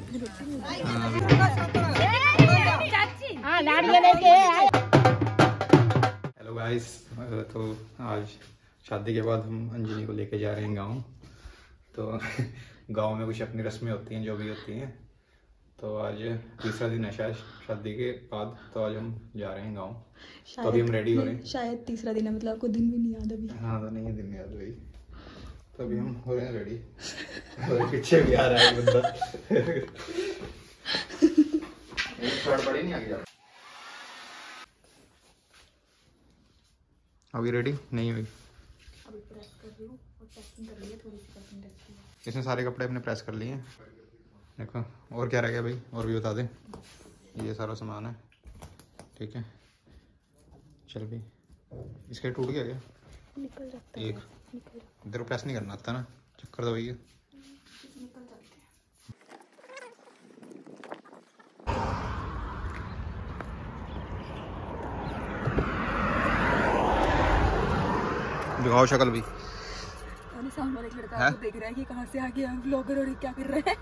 Hello guys, तो आज शादी के बाद हम अंजलि को लेके जा रहे हैं गांव। तो गांव में कुछ अपनी रस्में होती हैं जो भी होती हैं। तो आज तीसरा दिन है शायद शादी के बाद, तो आज हम जा रहे हैं गांव। तो अभी हम रेडी हो रहे हैं। शायद तीसरा दिन है, मतलब आपको दिन भी नहीं याद अभी? हाँ, तो नहीं दिन याद भाई। तो अभी हम हो रहे हैं रेडी। और पीछे भी आ रहा है बंदा। बड़ी नहीं आ गया। अभी रेडी नहीं हुई? अभी प्रेस कर रही हूँ और पैकिंग कर ली है, थोड़ी सी पैकिंग रखी है। इसने सारे कपड़े अपने प्रेस कर लिए हैं। देखो और क्या रह गया भाई, और भी बता दें। ये सारा सामान है, ठीक है। चल भी इसका टूट गया क्या? निकल जाता है एक। इधर प्रेस नहीं करना आता ना, चक्कर तो वही है। निकल जाते हैं। दिखाओ शक्ल भी। सामने वाले लड़का आपको देख रहा है कि कहाँ से आ गया व्लॉगर और क्या कर रहा है।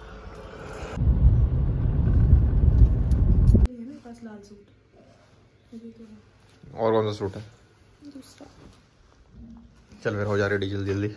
ये मेरे पास लाल सूट। और कौन सा सूट है? दूसरा। चल फिर हो जा रेडी जल्दी जल्दी।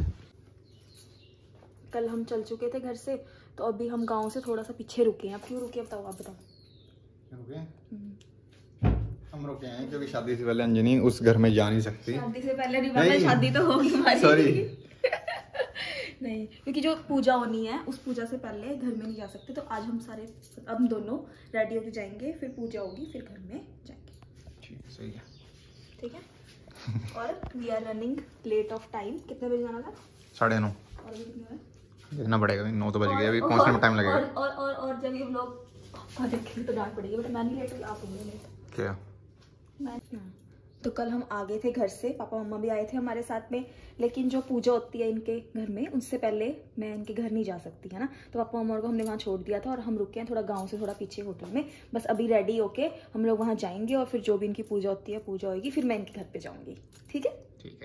कल हम चल चुके थे घर से, तो अभी हम गांव से थोड़ा सा पीछे रुके हैं। अब क्यों रुके बताओ, आप बताओ। रुके हम रुके हैं क्योंकि शादी से पहले अंजनी उस घर में जा नहीं सकती। शादी से पहले नहीं, शादी तो होगी हमारी। सॉरी नहीं, क्योंकि जो पूजा होनी है उस पूजा से पहले घर में नहीं जा सकते। तो आज हम सारे हम दोनों रेडी होके जाएंगे, फिर पूजा होगी, फिर घर में जाएंगे। ठीक है, सही है, ठीक है। और we are running late of time. कितने बजे जाना था? 9:30। और अभी कितने बजे? देखना पड़ेगा, 9 तो बज गए, अभी पहुंचने में टाइम लगेगा। और जब ये व्लॉग देखेंगे तो डांट पड़ेगी, बट मैं नहीं लेट हुई, आप होंगे लेट। क्या? तो कल हम आ गए थे घर से, पापा मम्मा भी आए थे हमारे साथ में। लेकिन जो पूजा होती है इनके घर में, उनसे पहले मैं इनके घर नहीं जा सकती है ना। तो पापा मम्मा को हमने वहाँ छोड़ दिया था और हम रुके हैं थोड़ा गांव से थोड़ा पीछे होटल में। बस अभी रेडी होके हम लोग वहाँ जाएंगे और फिर जो भी इनकी पूजा होती है, पूजा होगी, फिर मैं इनके घर पे जाऊंगी। ठीक है? ठीक है।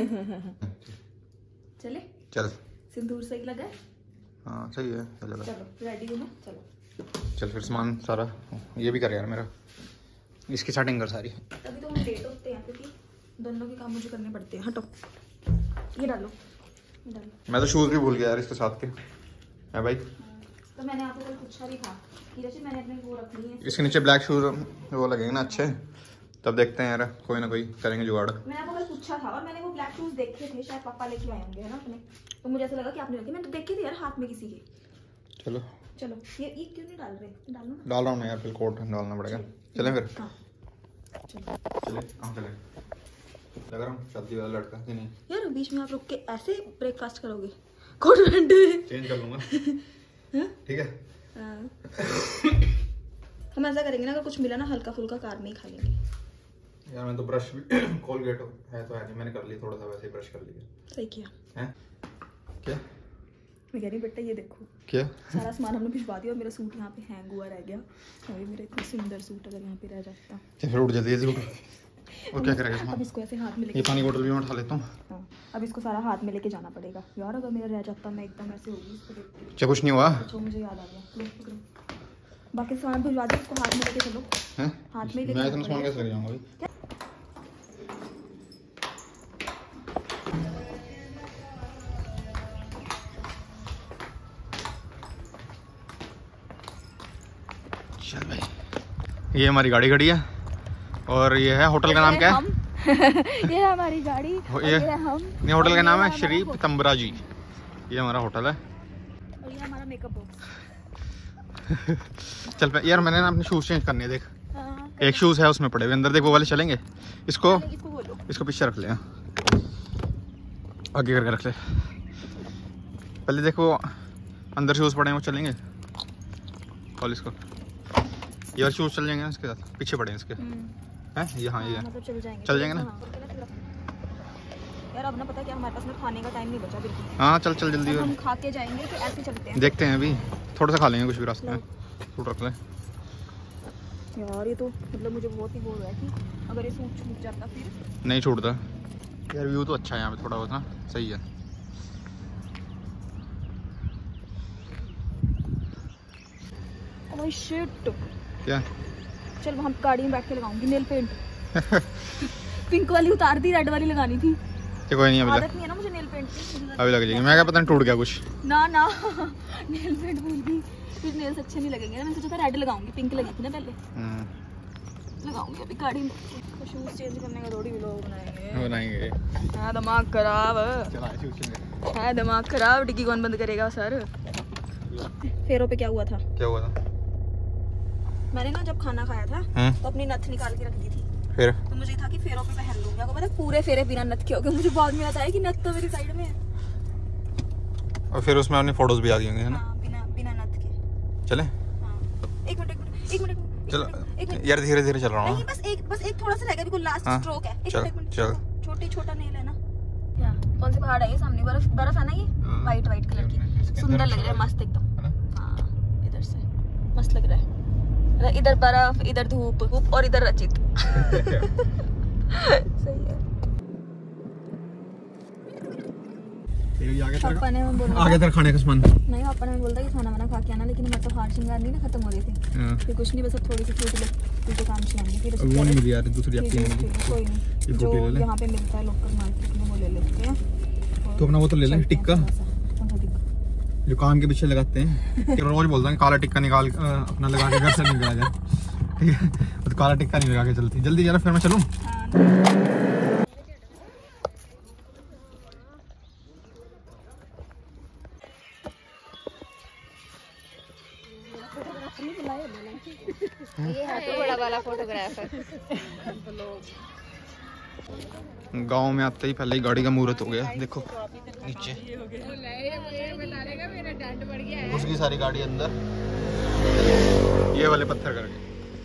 चले? चल। सिंदूर सही लगा? हाँ सही है। चलो रेडी हो ना, चलो चल। फिर सामान सारा ये भी कर यार मेरा, इसकी सेटिंग कर सारी। तभी तो हम लेट होते हैं, क्योंकि दोनों के काम मुझे करने पड़ते हैं। हटो, ये डालो, ये डालो। मैं तो शूज भी भूल गया यार इसके साथ के, है भाई। तो मैंने आपको कल पूछा भी था कि जैसे मैंने अपने वो रख लिए हैं। इसके नीचे ब्लैक शूज वो लगेंगे ना अच्छे, तब देखते हैं यार, कोई ना कोई करेंगे जुगाड़। मैंने आपको कल पूछा था और मैंने वो ब्लैक शूज देखे थे, शायद पापा लेके आए होंगे है ना अपने। तो मुझे ऐसा लगा कि आपने रखे, मैंने तो देखे थे यार हाथ में किसी के। चलो चलो, ये क्यों नहीं डाल रहे? डालो ना। डाल रहा हूँ यार, फिर कोट डालना पड़ेगा। चलें फिर? हाँ चले। कहाँ चले? लग रहा हूँ शादी वाला लड़का कि नहीं यार। बीच में आप रुक के ऐसे ब्रेकफास्ट करोगे? कोट पैंट चेंज कर लूँगा। ठीक है। हम ऐसा करेंगे ना, अगर कुछ मिला ना हल्का फुल्का कार में ही खा लेंगे यार। मैं तो ब्रश भी कोलगेट है तो है नहीं, मैंने कर ली थोड़ा सा, वैसे ही ब्रश कर लिया। सही किया है। क्या मैं कह रही बेटा, ये देखो क्या सारा सामान हमने भिजवा दिया और मेरा सूट यहाँ पे हैंग हुआ रह गया। अभी मेरा इतना सुंदर सूट अगर यहाँ पे रह जाता। फिर उठ जाती है और क्या करेगा? अब इसको ऐसे हाथ में लेके, ये पानी बोतल भी मैं उठा लेता हूँ। हाँ, अब इसको सारा हाथ में लेके जाना पड़ेगा यार। अगर मेरा रह जाता मैं एकदम ऐसे होगी इसको देख के। क्या कुछ नहीं हुआ? अच्छा मुझे याद आ गया, बाकी सामान भिजवा दिया, इसको हाथ में लेके चलो। हाथ में लेके, मैं इतना सामान कैसे लेके जाऊँगा? चल भाई, ये हमारी गाड़ी खड़ी है और ये है होटल का नाम क्या है? ये है हमारी गाड़ी, ये हम। ये होटल का नाम है श्री पीतम्बरा जी। ये हमारा होटल है और ये हमारा मेकअप बॉक्स। चल पे यार, मैंने ना अपने शूज चेंज करने, देख एक शूज है उसमें पड़े हुए अंदर, देख वो वाले चलेंगे? इसको पीछे रख ले, आगे करके रख ले। पहले देखो अंदर शूज पड़े हैं, वो चलेंगे? और इसको ये शूज चल जाएंगे ना इसके साथ? पीछे पड़े हैं इसके, हैं ये? हाँ ये मतलब चल जाएंगे ना यार। अब ना पता क्या, हमारे पास में खाने का टाइम नहीं बचा बिल्कुल। हाँ चल जल्दी, हम खा के जाएंगे तो ऐसे चलते हैं। देखते हैं, अभी थोड़ा सा खा लेंगे कुछ भी रास्ते में। सूट रख ले यार। ये तो मतलब मुझे बहुत ही वो है कि अगर ये सूट छूट जाता फिर। नहीं छूटता यार, व्यू तो अच्छा है यहाँ पे थोड़ा बहुत ना, सही है। Oh shit. क्या? चल वहाँ गाड़ी में बैठ के लगाऊंगी नेल पेंट। पिंक वाली उतार दी, रेड वाली लगानी थी। कोई नहीं, आदत नहीं है ना मुझे नेल पेंट की। अभी लग जाएगी। मैं क्या पता टूट गया कुछ। ना ना नेल पेंट भूल गई, फिर नेल्स अच्छे नहीं लगेंगे ना। मैंने सोचा था रेड लगाऊंगी, पिंक लगी थी ना पहले। लगाऊंगी अभी गाड़ी में। तो शूज चेंज करने का थोड़ी व्लॉग बनाएंगे। हाँ दिमाग खराब है, दिमाग खराब। डिग्गी कौन बंद करेगा सर? फेरों पे क्या हुआ था? मैंने ना जब खाना खाया था तो अपनी नथ निकाल के रख दी थी। फिर तो मुझे था कि फेरों पे पहन लूंगी। आपको पता है पूरे फेरे बिना नथ के हो गए। मुझे बाद में आता है कि नथ तो मेरी साइड में है। और फिर उसमें अपनी फोटोज भी आ गई होंगी है ना? हाँ, बिना नथ के। चले? हाँ। एक मिनट चलो यार, धीरे धीरे चल रहा हूँ। नहीं बस एक थोड़ा सा रह गया, बिल्कुल लास्ट स्ट्रोक है। एक मिनट चल। छोटा नेल है ना। क्या कौन सी पहाड़ है ये सामने? बर्फ है ना ये, वाइट कलर की। सुंदर लग रहा है, मस्त एकदम। हाँ इधर से मस्त लग रहा है। इधर बर्फ, इधर धूप और इधर रचित। सही है। पापा ने बोला आगे तेरा खाने का सामान नहीं। पापा ने बोला कि खाना वाना खा के आना, लेकिन मतलब हार श्रृंगार नहीं ना खत्म हो रहे थे। फिर कुछ नहीं, बस अब थोड़ी सी फ्रूट के काम चलाएंगे। फिर वो नहीं मिली यार, दूसरी आपकी मिली। कोई नहीं, जो यहाँ पे मिलता है लोकल मार्केट में वो ले लेते हैं। तो अपना वो तो ले लें टिक्का, जो कान के पीछे लगाते हैं। रोज बोलता है काला टिक्का निकाल अपना लगा के घर से निकला जाए। ठीक है, तो काला टिक्का नहीं लगा के चलती। जल्दी जरा, फिर मैं चलूं। ये है तो बड़ा वाला फोटोग्राफर। गांव में आते ही पहले ही गाड़ी का मुहूर्त हो गया। देखो नीचे उसकी सारी गाड़ी अंदर, ये वाले पत्थर करके।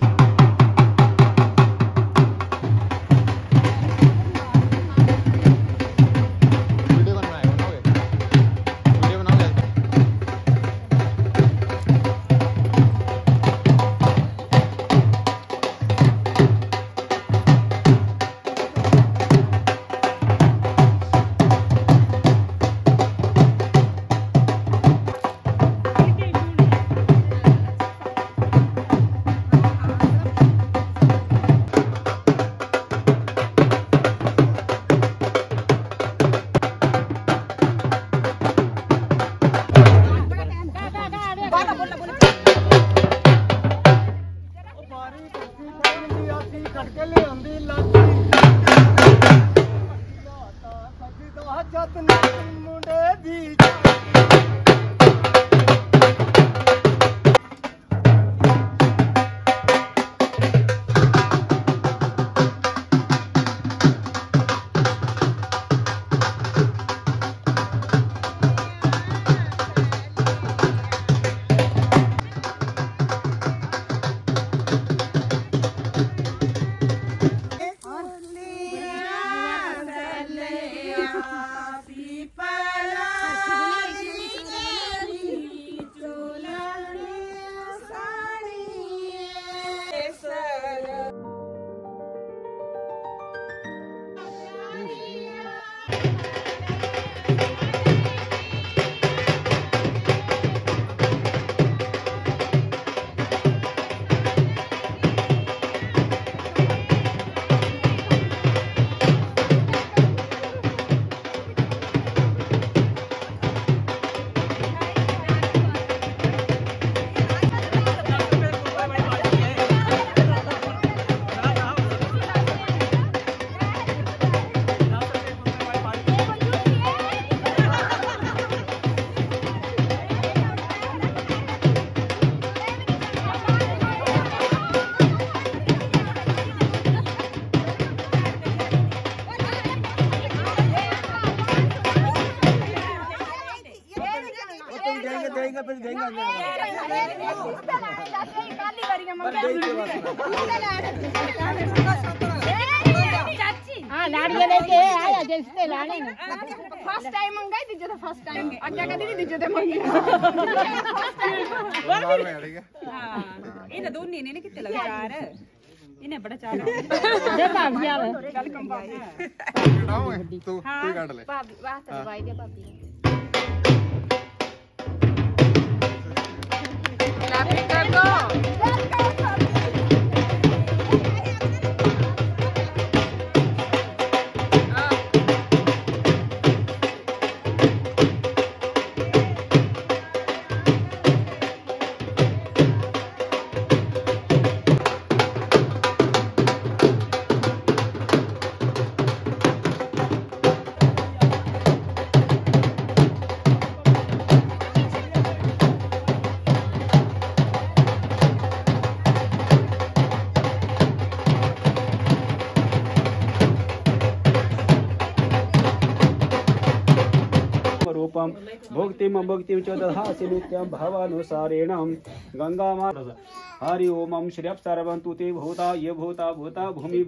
फर्स्ट टाइम मंगाई दीजिए तो फर्स्ट टाइम और क्या कहती थी दीजिए तो मंगाई हां इने दो ने ने कितने लगे चार इने बड़ा चार दे भाभी आ चल कम भाभी तू काट ले भाभी वाह तो भाई दे भाभी क्लैपिंग कर दो रूपम भुक्तिम मुक्तिम च दधासि नित्यं भावानुसारेण गंगा माता हरि ओम श्री सर्वन्तु ते भूता ये भूता भूता भूमि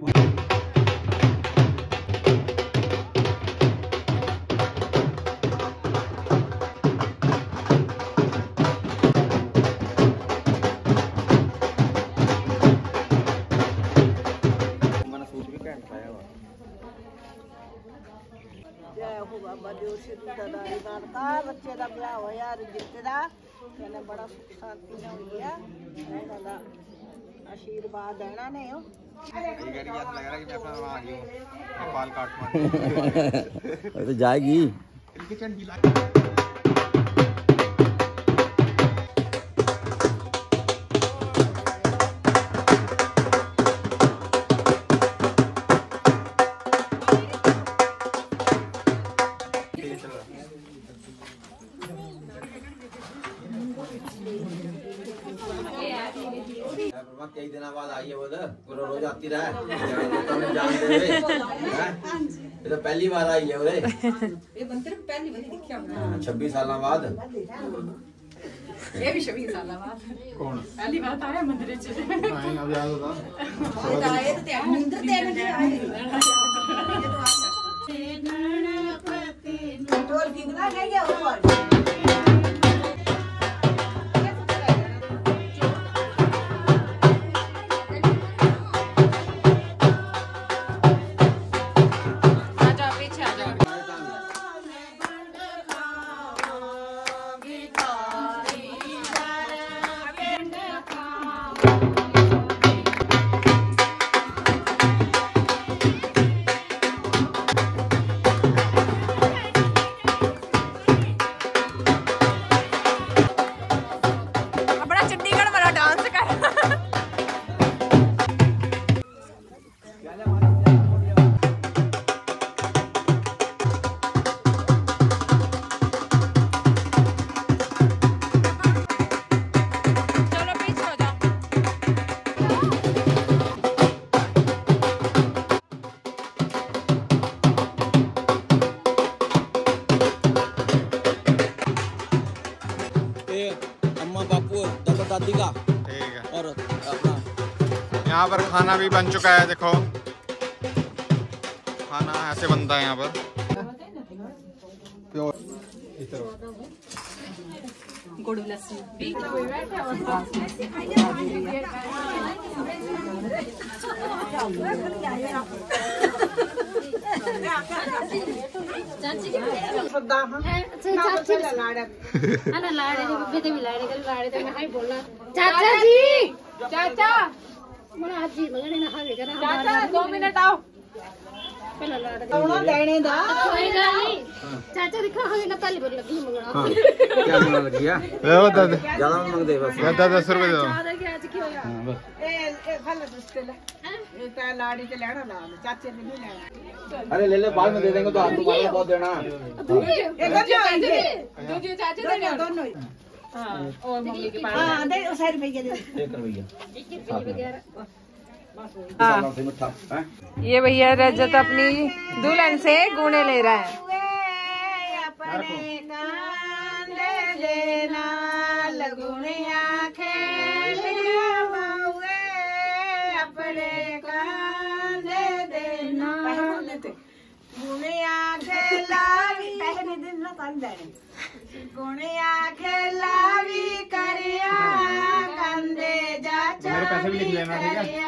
ਬੱਚੇ ਦਾ ਵਿਆਹ ਹੋਇਆ ਰਜਿੱਤ ਦਾ ਕਹਿੰਦੇ ਬੜਾ ਸੁਖ ਸ਼ਾਂਤੀ ਨਾਲ ਹੋਇਆ ਇਹਨਾਂ ਦਾ ਆਸ਼ੀਰਵਾਦ ਦੇਣਾ ਨੇ ਉਹ तो जाएगी कई दिन बाद आई है वो पूरा रोज आती रहा ये तो पहली बार आई है वो 26 साल बाद ये भी 26 साल बाद कौन पहली बार आया मंदिर च नहीं अब याद होता ਆਏ ਤੇ ਮੰਦਰ ਤੇ ਆਏ ਢੋਲ ਕੀ ਬਣਾ ਗਈ ਹੈ ਉਹ दादी का ठीक है। और अपना यहाँ पर खाना भी बन चुका है। देखो खाना ऐसे बनता है यहाँ पर प्योर गुड़ लस्सी चाचा जी चाचा 2 मिनट आओ लेने दा चाचा दिखा हमें ना पहले बोल लगी मंगना क्या मंगना लगी है ज्यादा मंग दे बस 10 रुपए दो ए लाड़ी ते लेना ना चाचे ने नहीं लेना। अरे ले ले बाद में दे देंगे तो आप तुम्हारा बहुत देना दूजी चाचा देने दोनों ही हां और मम्मी के पास हां दे 100 रुपए दे 1 रुपया ये भैया रजत अपनी दुल्हन से गुणे ले रहा है। अपने कान ले लेना लगुनिया खेल बाउए अपने कान ले देना गुनिया खेलावी पहले दिन ना कान देने गुनिया खेलावी करिया कंदे जा मेरे पैसे भी लिख लेना ठीक है।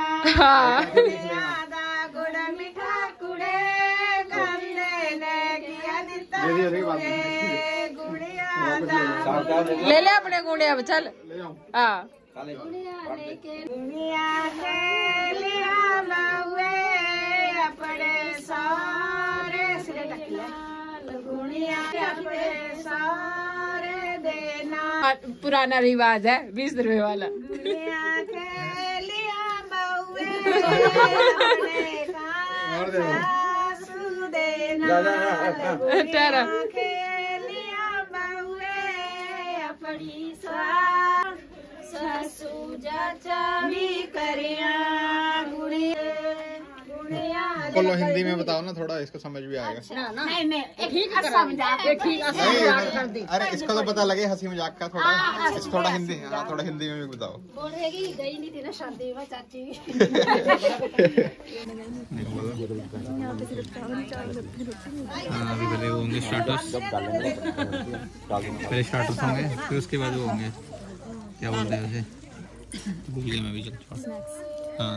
ले ले अपने गुणे अब चल हाँ अपने सारे देना पुराना रिवाज है 20 रुपए वाला ससु चाचा भी करिया बोलो हिंदी में बताओ ना, थोड़ा इसको समझ भी आएगा। अरे इसको तो पता लगे हंसी मजाक का, थोड़ा हिंदी, हाँ थोड़ा हिंदी में भी बताओ। बोल रहे कि गई नहीं थी ना शादी में चाची। अभी पहले वो होंगे स्टार्टर्स, पहले स्टार्टर्स होंगे, फिर उसके बाद वो होंगे क्या बोलते हैं उसे, भूल गया मैं भी। चल हाँ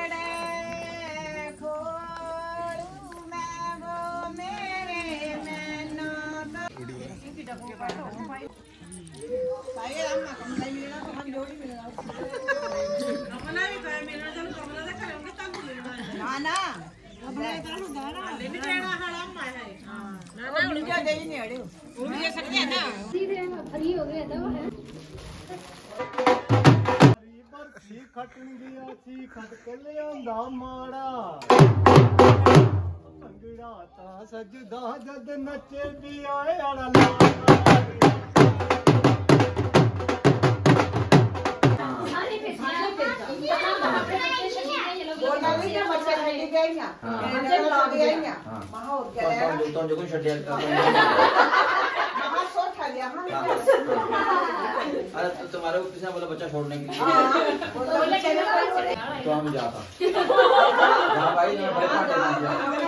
फ्री हो गया था वो है। खटन दिया सी खट के लियांदा माड़ा भंगड़ा ता सजदा जद नचे भी आए आला अरे तुम्हारे को किसने बोला बच्चा छोड़ने के लिए? तो हम जाता भाई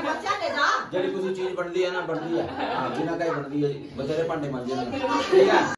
जब कुछ चीज बढ़ दी है ना, बढ़ दी है बिना कहीं बढ़ दी है, बचेरे पांडे मान ठीक है।